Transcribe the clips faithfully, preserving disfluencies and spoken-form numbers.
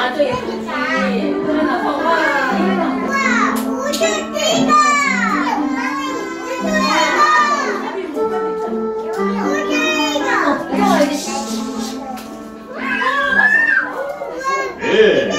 나도 예쁘지. 그러나 봐봐. 네.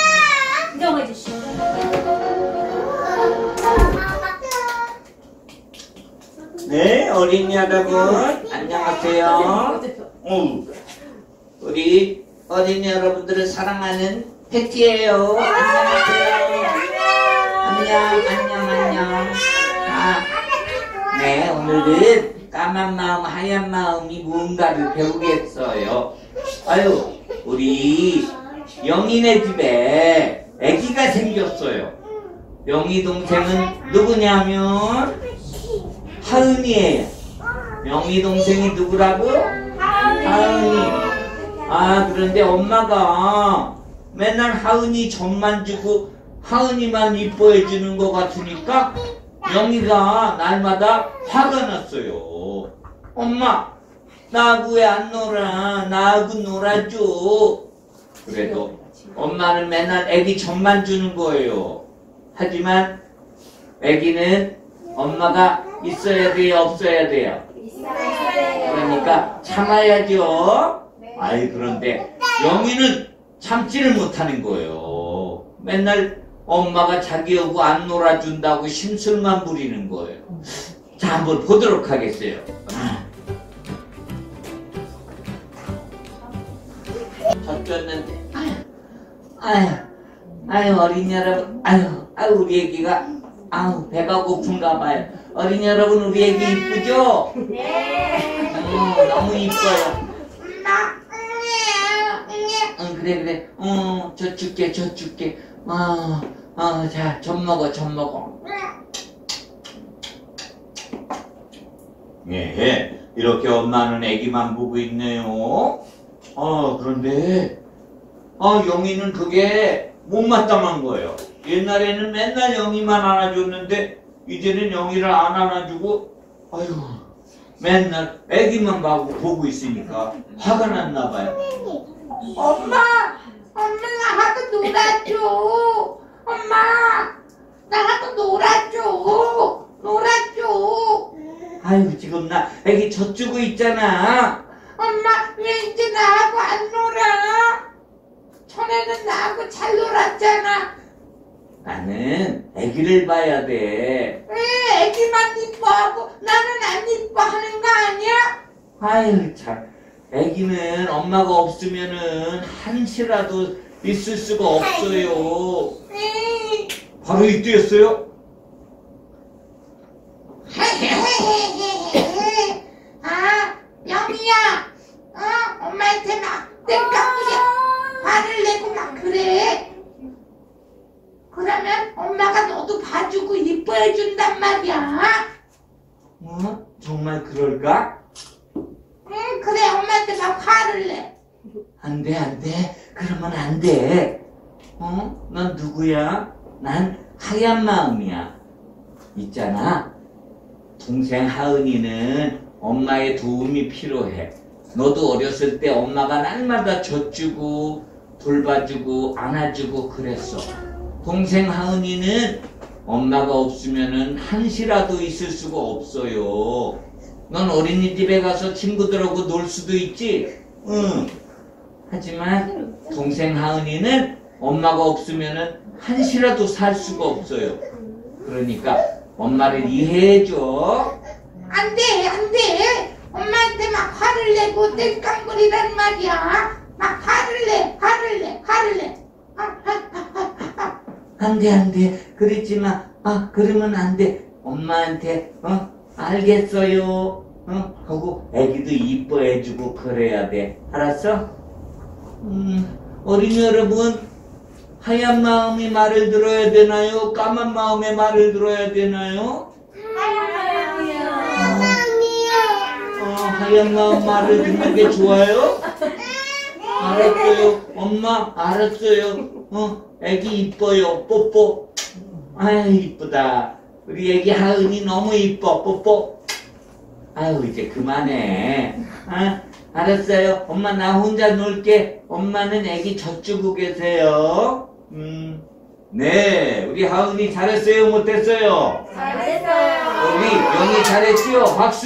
네, 어린이 여러분 안녕하세요. 어, 우리 어린이 여러분들을 사랑하는 패티예요. 안녕하세요. 안녕, 안녕, 안녕. 아, 네, 오늘은 까만 마음, 하얀 마음이 무언가를 배우겠어요. 아유, 우리 영희네 집에 아기가 생겼어요. 영희 동생은 누구냐면 하은이에요. 영희 동생이 누구라고? 하은이. 아, 그런데 엄마가 맨날 하은이 젖만 주고 하은이만 이뻐해 주는 것 같으니까 영희가 날마다 화가 났어요. 엄마, 나하고 왜 안 놀아? 나하고 놀아줘. 그래도 엄마는 맨날 애기 젖만 주는 거예요. 하지만 애기는 엄마가 있어야 돼요, 없어야 돼요? 그러니까 참아야죠. 아이, 그런데 영희는 참지를 못하는 거예요. 맨날 엄마가 자기하고 안 놀아준다고 심술만 부리는 거예요. 자, 한번 보도록 하겠어요. 젖줬는데 아유, 아유, 아유, 어린이 여러분, 아유, 아유, 우리 애기가 아우, 배가 고픈가 봐요. 어린이 여러분, 우리 애기 이쁘죠? 네. 어, 너무 이뻐요. 응, 그래, 그래. 어, 젖 줄게, 젖 줄게. 어, 어, 자, 젖 먹어, 젖 먹어. 예, 이렇게 엄마는 애기만 보고 있네요. 어, 그런데, 어, 영희는 그게 못마땅한 거예요. 옛날에는 맨날 영희만 안아줬는데 이제는 영희를 안 안아주고 아유 맨날 애기만 보고 있으니까 화가 났나 봐요. 엄마! 엄마 나하고 놀아줘! 엄마! 나하고 놀아줘! 놀아줘! 아유, 지금 나 애기 젖주고 있잖아. 엄마 왜 이제 나하고 안 놀아? 전에는 나하고 잘 놀았잖아. 나는 애기를 봐야 돼. 왜 애기만 이뻐하고 나는 안 이뻐하는 거 아니야? 아유, 참. 애기는 엄마가 없으면은 한시라도 있을 수가 없어요. 에이. 바로 이때였어요? 아, 영희야. 어? 엄마한테 막 땡깡부려 화를 내고 막 그래. 그러면 엄마가 너도 봐주고 이뻐해 준단 말이야. 어? 정말 그럴까? 응, 그래. 엄마한테 막 화를 내. 안 돼, 안 돼. 그러면 안 돼. 어? 넌 누구야? 난 하얀 마음이야. 있잖아. 동생 하은이는 엄마의 도움이 필요해. 너도 어렸을 때 엄마가 날마다 젖주고 돌봐주고 안아주고 그랬어. 동생 하은이는 엄마가 없으면은 한시라도 있을 수가 없어요. 넌 어린이집에 가서 친구들하고 놀 수도 있지? 응. 하지만 동생 하은이는 엄마가 없으면은 한시라도 살 수가 없어요. 그러니까 엄마를 이해해줘. 안 돼, 안 돼. 엄마한테 막 화를 내고 땡깡부리란 말이야. 막 화를 내, 화를 내, 화를 내. 아, 아, 아, 아, 아. 안 돼, 안 돼. 그러지 마. 아, 그러면 안 돼. 엄마한테, 어? 알겠어요. 어? 하고 애기도 이뻐해주고 그래야 돼. 알았어? 음, 어린이 여러분, 하얀 마음이 말을 들어야 되나요? 까만 마음의 말을 들어야 되나요? 어, 하얀 마음 말을 듣는 게 좋아요? 알았어요. 엄마, 알았어요. 어, 애기 이뻐요. 뽀뽀. 아유, 이쁘다. 우리 애기 하은이 너무 이뻐. 뽀뽀. 아유, 이제 그만해. 아, 알았어요. 엄마 나 혼자 놀게. 엄마는 애기 젖주고 계세요. 음, 네, 우리 하은이 잘했어요, 못했어요? 잘했어요. 우리 영희 잘했지요? 박수!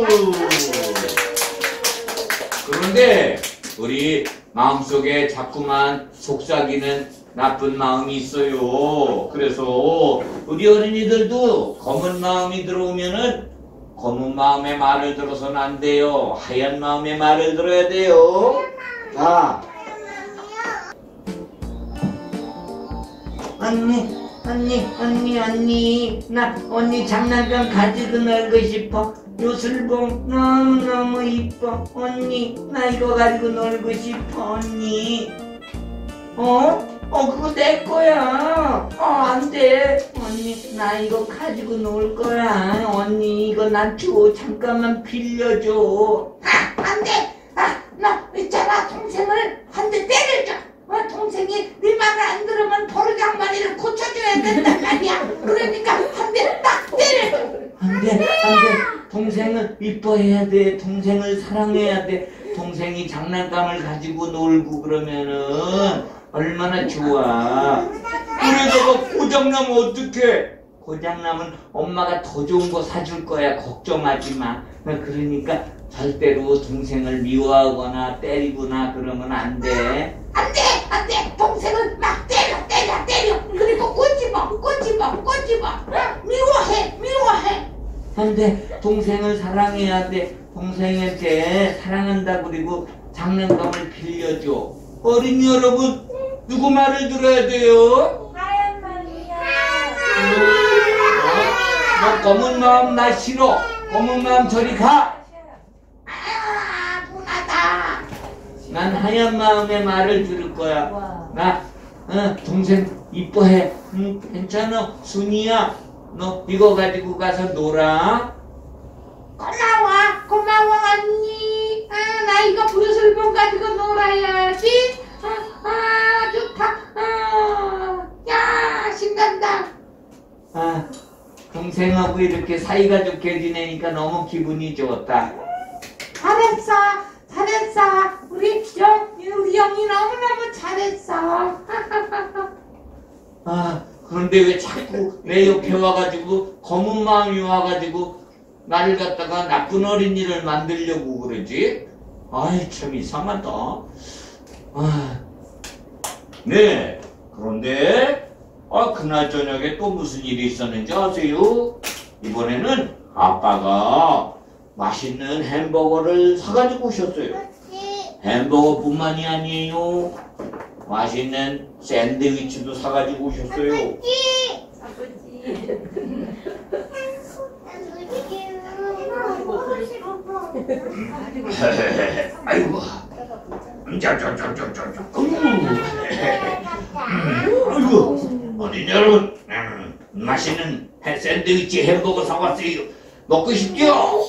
그런데 우리 마음속에 자꾸만 속삭이는 나쁜 마음이 있어요. 그래서 우리 어린이들도 검은 마음이 들어오면은 검은 마음의 말을 들어서는 안 돼요. 하얀 마음의 말을 들어야 돼요. 자, 언니, 언니, 언니, 언니, 나 언니 장난감 가지고 놀고 싶어. 요술봉 너무너무 이뻐. 언니, 나 이거 가지고 놀고 싶어. 언니. 어? 어, 그거 내 거야. 어, 안 돼. 언니, 나 이거 가지고 놀 거야. 언니, 이거 나 줘. 잠깐만 빌려줘. 아, 안 돼. 아, 너 있잖아. 동생을 한 대 때려줘. 어, 동생이 네 말을 안 들으면 버르장머리를 고쳐줘야 된단 말이야. 그러니까 한 대 딱 때려줘. 안 돼, 안 돼. 동생을 이뻐해야 돼. 동생을 사랑해야 돼. 동생이 장난감을 가지고 놀고 그러면은 얼마나 좋아. 그러다가 고장나면 어떡해? 고장나면 엄마가 더 좋은 거 사줄 거야. 걱정하지 마. 그러니까 절대로 동생을 미워하거나 때리거나 그러면 안 돼. 안 돼, 안 돼. 동생을 막 때려, 때려, 때려. 그리고 꼬집어, 꼬집어, 꼬집어. 어? 미워해, 미워해. 안 돼. 동생을 사랑해야 돼. 동생한테 사랑한다 그리고 장난감을 빌려줘. 어린이 여러분, 누구 말을 들어야 돼요? 하얀 말이야. 너 검은 마음 나 싫어. 검은 마음 저리 가. 아, 분하다. 난 하얀 마음의 말을 들을 거야. 와. 나 어, 동생 이뻐해. 응, 괜찮아. 순이야. 너 이거 가지고 가서 놀아. 고마워, 고마워 언니. 아, 나 이거 요술봉 가지고 놀아야지. 아, 아 좋다. 아, 야, 신난다. 아, 동생하고 이렇게 사이가 좋게 지내니까 너무 기분이 좋다. 잘했어, 잘했어. 우리 영, 우리 영이 너무너무 잘했어. 아, 그런데 왜 자꾸 내 옆에 와가지고 검은 마음이 와가지고 나를 갖다가 나쁜 어린이를 만들려고 그러지? 아이, 참 이상하다. 아, 네, 그런데 아, 그날 저녁에 또 무슨 일이 있었는지 아세요? 이번에는 아빠가 맛있는 햄버거를 사가지고 오셨어요. 햄버거뿐만이 아니에요. 맛있는 샌드위치도 사가지고 오셨어요. 아버지. 아이고, 자자자자자자. 아이고, 어린이 여러분, 음, 맛있는 해- 샌드위치 햄버거 사왔어요. 먹고 싶죠?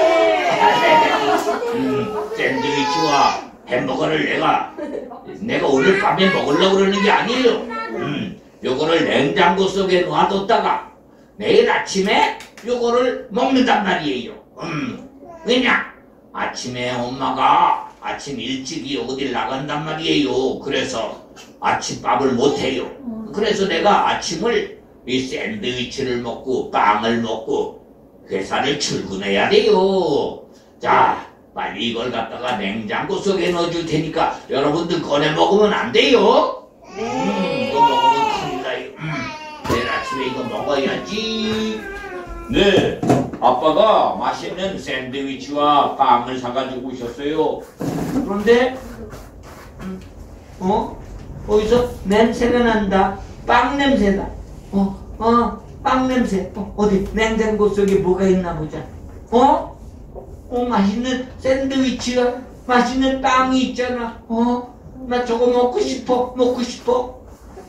음, 샌드위치와 햄버거를 내가 내가 오늘 밤에 먹으려고 그러는 게 아니에요. 음, 요거를 냉장고 속에 놔뒀다가 내일 아침에 요거를 먹는단 말이에요. 음, 왜냐? 아침에 엄마가 아침 일찍이 어딜 나간단 말이에요. 그래서 아침밥을 못해요. 그래서 내가 아침을 이 샌드위치를 먹고 빵을 먹고 회사를 출근해야 돼요. 자, 빨리 이걸 갖다가 냉장고 속에 넣어줄 테니까 여러분들 꺼내 먹으면 안 돼요. 음, 이거 먹으면 큰일 나요. 음, 내일 아침에 이거 먹어야지. 네, 아빠가 맛있는 샌드위치와 빵을 사가지고 오셨어요. 그런데 음, 어? 어디서 냄새가 난다. 빵 냄새다. 어, 어, 빵 냄새. 어, 어디 냉장고 속에 뭐가 있나 보자. 어? 어, 맛있는 샌드위치가, 맛있는 빵이 있잖아. 어? 나 저거 먹고 싶어. 먹고 싶어.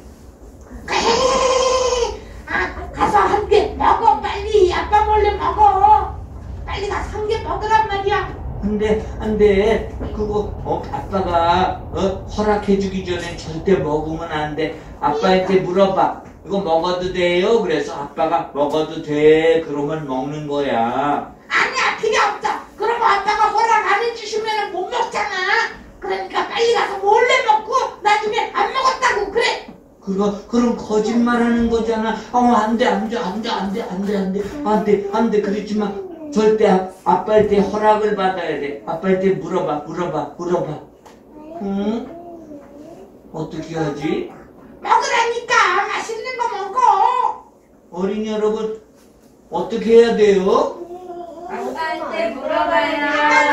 아, 가서 한 개 먹어 빨리. 아빠 몰래 먹어. 빨리 가서 한 개 먹으란 말이야. 안 돼, 안 돼. 그거, 어, 아빠가, 어, 허락해주기 전에 절대 먹으면 안 돼. 아빠한테 물어봐. 이거 먹어도 돼요? 그래서 아빠가 먹어도 돼. 그러면 먹는 거야. 아니야, 필요 없어. 그럼 아빠가 허락 안 해주시면 못 먹어. 그러니까 빨리 가서 몰래 먹고 나중에 안 먹었다고 그래. 그거, 그럼 거짓말하는 거잖아. 어, 안 돼, 안 돼, 안 돼, 안 돼, 안 돼, 안 돼, 안 돼, 안 돼. 그렇지만 절대 아, 아빠한테 허락을 받아야 돼. 아빠한테 물어봐, 물어봐, 물어봐. 응? 어떻게 하지? 먹으라니까 맛있는 거 먹어. 어린이 여러분, 어떻게 해야 돼요? 아빠한테 물어봐요.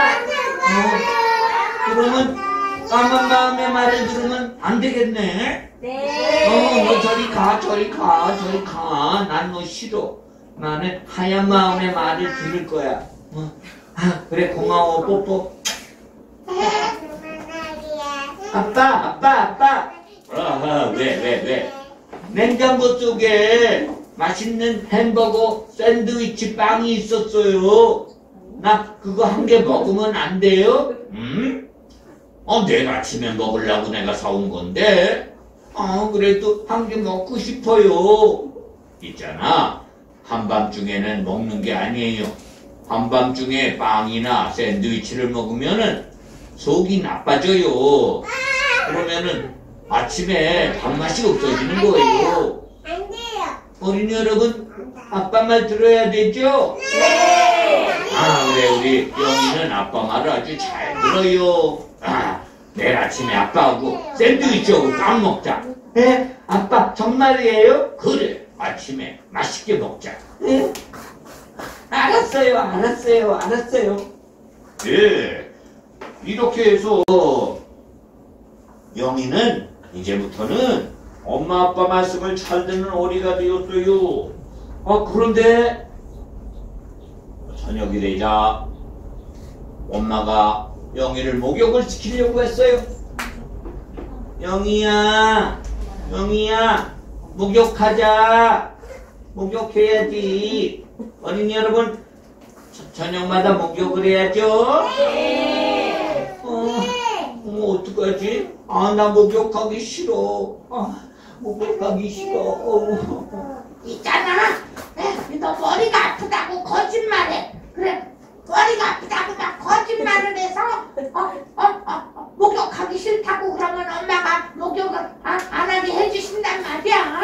어, 그러면 까만 마음의 말을 들으면 안 되겠네. 네. 어, 너 저리 가, 저리 가, 저리 가. 난 너 싫어. 나는 하얀 마음의 말을 들을 거야. 어. 아, 그래, 고마워, 뽀뽀. 아빠, 아빠, 아빠. 아하, 왜, 왜, 왜? 냉장고 속에 맛있는 햄버거 샌드위치 빵이 있었어요. 나 그거 한 개 먹으면 안 돼요? 음? 어, 내일 아침에 먹으려고 내가 사온 건데. 어, 그래도 한 개 먹고 싶어요. 있잖아. 한밤중에는 먹는 게 아니에요. 한밤중에 빵이나 샌드위치를 먹으면은 속이 나빠져요. 그러면은 아침에 밥맛이 없어지는 거예요. 안 돼요. 어린이 여러분, 아빠 말 들어야 되죠? 네. 아, 그래, 우리 영희는 아빠 말을 아주 잘 들어요. 아, 내일 아침에 아빠하고 샌드위치하고 빵 먹자. 에? 아빠 정말이에요? 그래, 아침에 맛있게 먹자. 에? 알았어요, 알았어요, 알았어요. 네, 이렇게 해서 영희는 이제부터는 엄마 아빠 말씀을 잘 듣는 어리가 되었어요. 아, 그런데 저녁이 되자 엄마가 영희를 목욕을 시키려고 했어요. 영희야, 영희야, 목욕하자. 목욕해야지. 어린이 여러분, 저, 저녁마다 목욕을 해야죠? 네. 어, 어, 어떡하지? 아, 나 목욕하기 싫어. 아, 목욕하기 싫어. 어. 있잖아. 에, 너 머리가 아프다고 거짓말해. 그래, 머리가 아프다고 막 거짓말을 해서 어, 어, 어, 어, 목욕하기 싫다고 그러면 엄마가 목욕을 아, 안 하게 해주신단 말이야.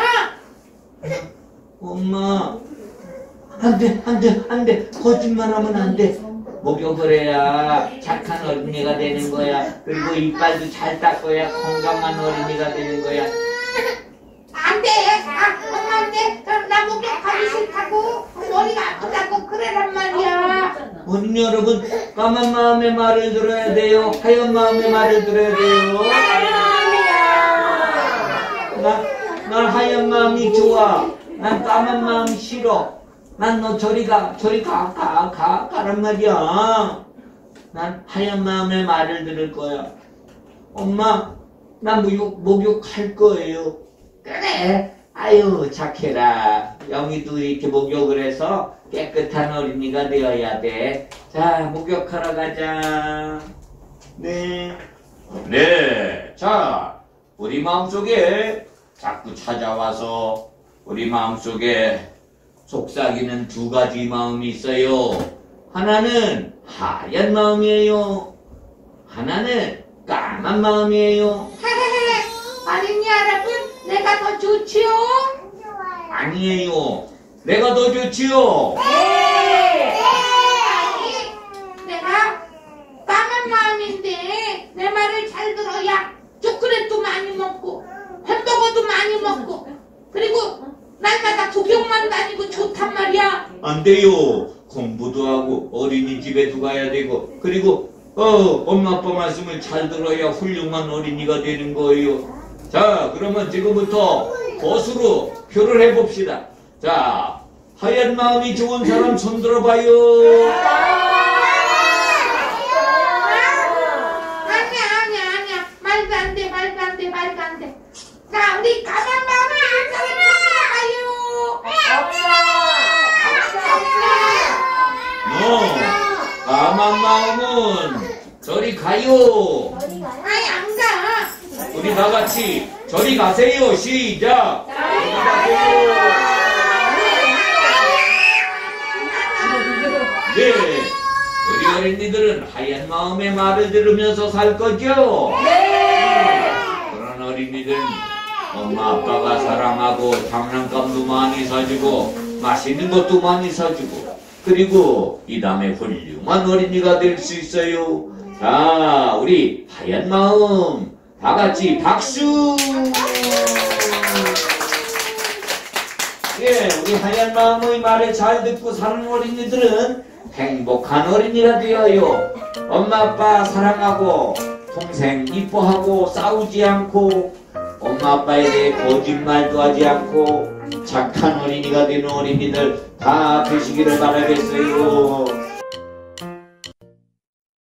엄마, 안 돼, 안 돼, 안 돼. 거짓말하면 안 돼. 목욕을 해야 착한 어린이가 되는 거야. 그리고 이빨도 잘 닦아야 건강한 어린이가 되는 거야. 안 돼. 아, 엄마 안 돼. 그럼 나 목욕하기 싫다고 머리가 아프다고 그래란 말이야. 어린이 여러분, 까만 마음의 말을 들어야 돼요. 하얀 마음의 말을 들어야 돼요. 나, 난 하얀 마음이 좋아. 난 까만 마음이 싫어. 난 너 저리 가, 저리 가, 가, 가, 가란 말이야. 난 하얀 마음의 말을 들을 거야. 엄마, 나 목욕, 목욕할 거예요. 그래. 아유, 착해라. 영희도 이렇게 목욕을 해서 깨끗한 어린이가 되어야 돼. 자, 목욕하러 가자. 네. 네. 자, 우리 마음속에 자꾸 찾아와서 우리 마음속에 속삭이는 두 가지 마음이 있어요. 하나는 하얀 마음이에요. 하나는 까만 마음이에요. 어린이 여러분, 내가 더 좋지요? 아니에요. 내가 더 좋지요. 네. 아니, 내가 까만 마음인데 내 말을 잘 들어야 초콜릿도 많이 먹고 햄버거도 많이 먹고 그리고 날마다 구경만 다니고 좋단 말이야. 안 돼요. 공부도 하고 어린이집에도 가야 되고 그리고 어 엄마 아빠 말씀을 잘 들어야 훌륭한 어린이가 되는 거예요. 자, 그러면 지금부터 것으로 표를 해봅시다. 자, 하얀 마음이 좋은 사람 손 들어봐요. 아니야 아니야 아니야 말도 안 돼 말도 안 돼 말도 안 돼. 자, 우리 까만 마음을 안 사람 어, 까만 마음은 저리 가요. 아니 안 가. 우리 다 같이 저리 가세요. 시작. 저리 가세요. 네, 우리 어린이들은 하얀 마음의 말을 들으면서 살 거죠? 네. 그런 어린이들은 엄마 아빠가 사랑하고 장난감도 많이 사주고 맛있는 것도 많이 사주고 그리고 이 다음에 훌륭한 어린이가 될 수 있어요. 자, 우리 하얀 마음 다 같이 박수! 예, 우리 하얀 마음의 말을 잘 듣고 사는 어린이들은 행복한 어린이가 되어요. 엄마 아빠 사랑하고 동생 이뻐하고 싸우지 않고 엄마 아빠에 대해 거짓말도 하지 않고 착한 어린이가 되는 어린이들 다 되시기를 바라겠어요.